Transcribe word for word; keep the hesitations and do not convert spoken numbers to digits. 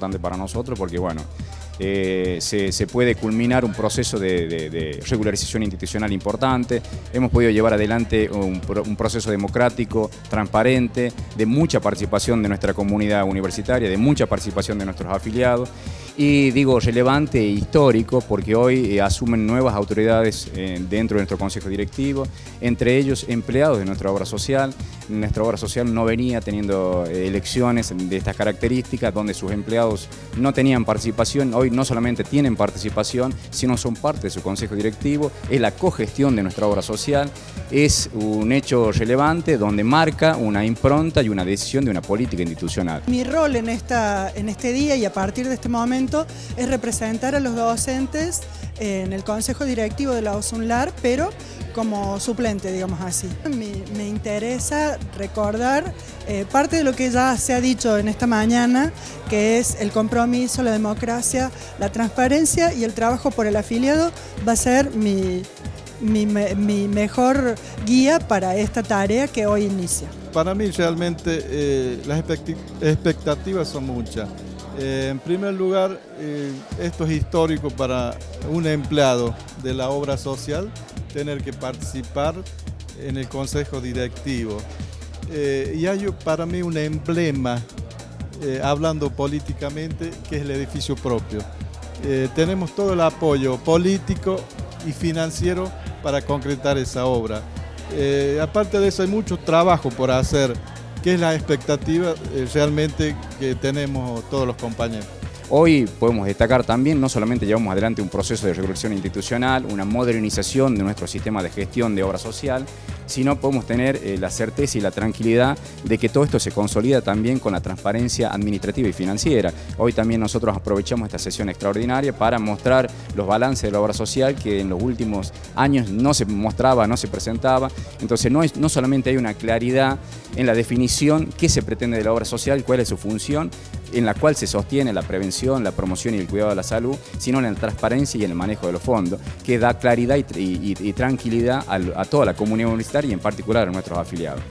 importante para nosotros porque, bueno, eh, se, se puede culminar un proceso de, de, de regularización institucional importante. Hemos podido llevar adelante un, un proceso democrático, transparente, de mucha participación de nuestra comunidad universitaria, de mucha participación de nuestros afiliados. Y digo relevante e histórico porque hoy eh, asumen nuevas autoridades eh, dentro de nuestro consejo directivo, entre ellos empleados de nuestra obra social. Nuestra obra social no venía teniendo eh, elecciones de estas características, donde sus empleados no tenían participación. Hoy no solamente tienen participación, sino son parte de su consejo directivo. Es la cogestión de nuestra obra social, es un hecho relevante donde marca una impronta y una decisión de una política institucional. Mi rol en, esta, en este día y a partir de este momento es representar a los docentes en el consejo directivo de la OSUNLAR, pero como suplente, digamos así. Me, me interesa recordar eh, parte de lo que ya se ha dicho en esta mañana, que es el compromiso, la democracia, la transparencia y el trabajo por el afiliado va a ser mi, mi, mi mejor guía para esta tarea que hoy inicia. Para mí realmente eh, las expectativas son muchas. Eh, en primer lugar, eh, esto es histórico para un empleado de la obra social, tener que participar en el consejo directivo. Eh, y hay para mí un emblema, eh, hablando políticamente, que es el edificio propio. Eh, tenemos todo el apoyo político y financiero para concretar esa obra. Eh, aparte de eso, hay mucho trabajo por hacer, que es la expectativa eh, realmente que tenemos todos los compañeros. Hoy podemos destacar también, no solamente llevamos adelante un proceso de regulación institucional, una modernización de nuestro sistema de gestión de obra social, sino podemos tener eh, la certeza y la tranquilidad de que todo esto se consolida también con la transparencia administrativa y financiera. Hoy también nosotros aprovechamos esta sesión extraordinaria para mostrar los balances de la obra social que en los últimos años no se mostraba, no se presentaba. Entonces no, es, no solamente hay una claridad en la definición qué se pretende de la obra social, cuál es su función, en la cual se sostiene la prevención, la promoción y el cuidado de la salud, sino en la transparencia y en el manejo de los fondos, que da claridad y, y, y tranquilidad a, a toda la comunidad universitaria y en particular a nuestros afiliados.